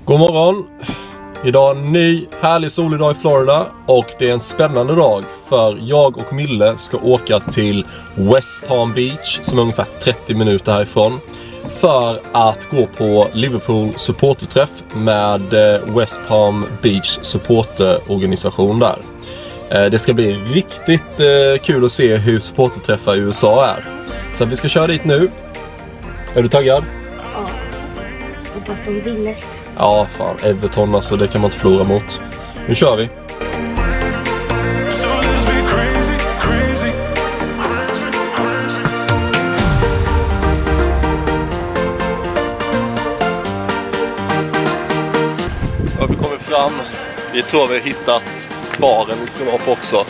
God morgon! Idag är en ny härlig solig dag i Florida och det är en spännande dag för jag och Mille ska åka till West Palm Beach som är ungefär 30 minuter härifrån för att gå på Liverpool supporterträff med West Palm Beach supporterorganisation där. Det ska bli riktigt kul att se hur supporterträffar i USA är. Så vi ska köra dit nu. Är du taggad? Ja. Hoppas de vinner. Ja, fan. Everton, alltså det kan man inte förlora mot. Nu kör vi. Ja, vi kommer fram. Vi tror vi har hittat baren vi ska vara på också.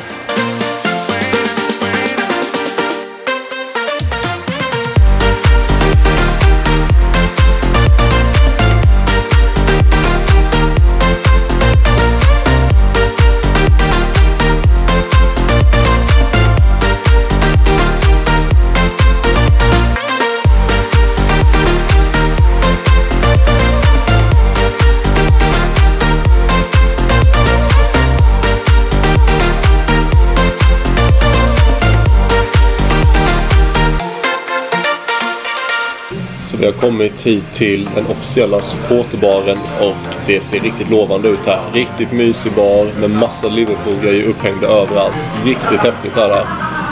Så vi har kommit hit till den officiella supporterbaren och det ser riktigt lovande ut här. Riktigt mysig bar med massa Liverpool-grejer upphängda överallt. Riktigt häftigt här.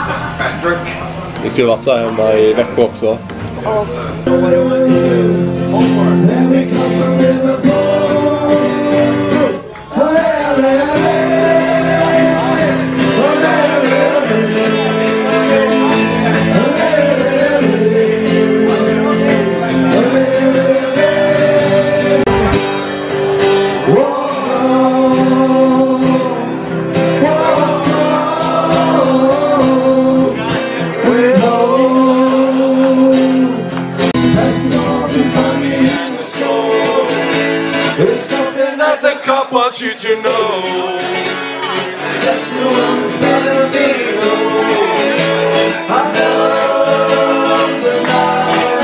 Vi ska ha varit så här hemma i Växjö också. Ja. There's something that the cop wants you to know. Just no one's gonna be I know the night.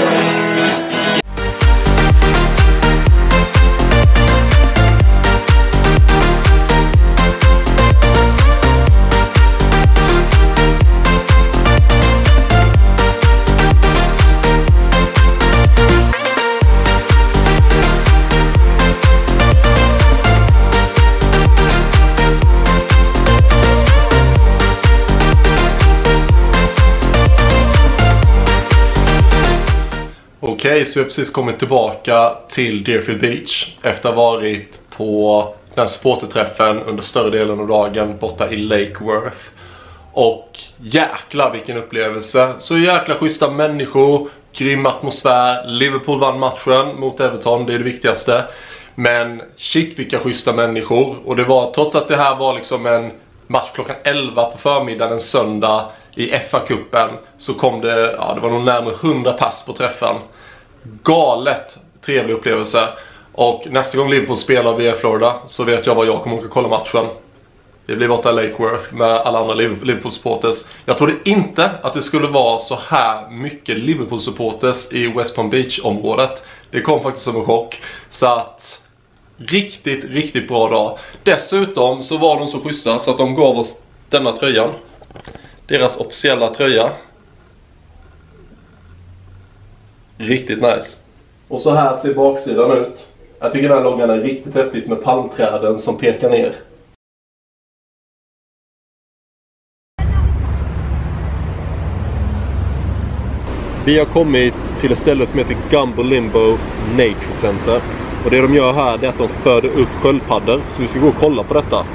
Okej, så vi har precis kommit tillbaka till Deerfield Beach efter att ha varit på den supporterträffen under större delen av dagen borta i Lake Worth. Och jäkla vilken upplevelse. Så jäkla schyssta människor, grym atmosfär. Liverpool vann matchen mot Everton, det är det viktigaste. Men shit vilka schyssta människor. Och det var, trots att det här var liksom en match klockan 11 på förmiddagen en söndag i FA-cupen, så kom det, det var nog närmare 100 pass på träffen. Galet trevlig upplevelse. Och nästa gång Liverpool spelar via Florida så vet jag vad jag kommer att kolla matchen. Det blir borta Lake Worth med alla andra Liverpool-supporters. Jag trodde inte att det skulle vara så här mycket Liverpool-supporters i West Palm Beach-området. Det kom faktiskt som en chock. Så att riktigt, riktigt bra dag. Dessutom så var de så schyssta så att de gav oss denna tröjan. Deras officiella tröja. Riktigt nice. Och så här ser baksidan ut. Jag tycker den här loggan är riktigt häftigt med palmträden som pekar ner. Vi har kommit till ett ställe som heter Gumbo Limbo Nature Center. Och det de gör här är att de föder upp sköldpaddor. Så vi ska gå och kolla på detta.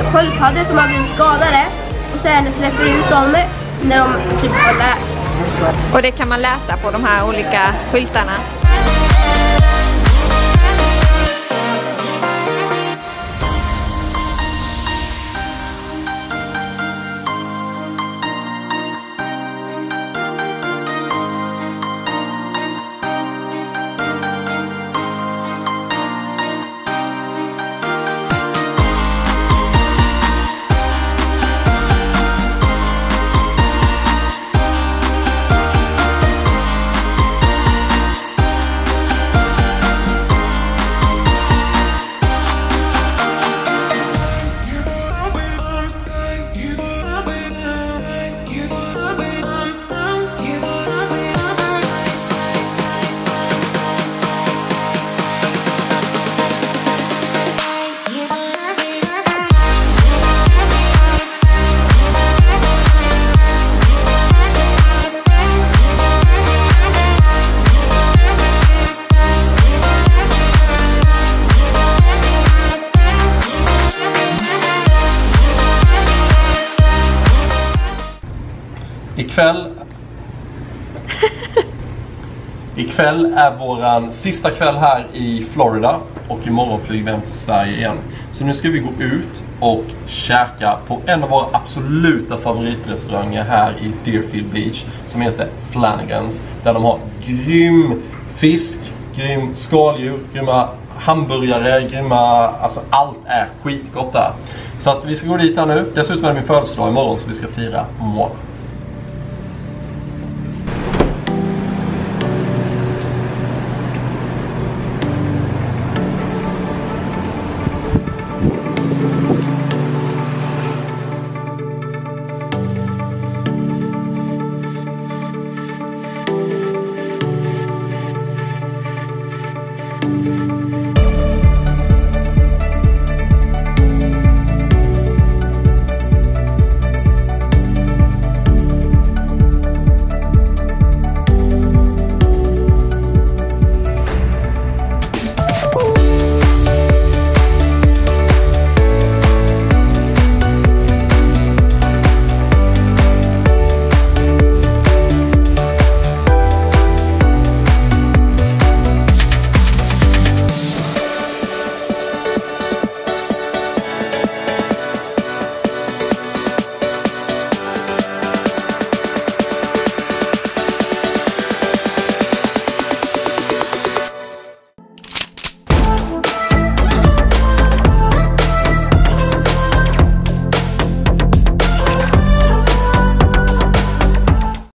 sköldpaddor som har blivit skadade och sen släpper ut dem när de typ har läkt. Och det kan man läsa på de här olika skyltarna. Ikväll är våran sista kväll här i Florida och imorgon flyger vi hem till Sverige igen. Så nu ska vi gå ut och käka på en av våra absoluta favoritrestauranger här i Deerfield Beach som heter Flanagan's, där de har grym fisk, grym skaldjur, grymma hamburgare, alltså allt är skitgott där. Så att vi ska gå dit här nu. Dessutom är det min födelsedag imorgon så vi ska fira moi.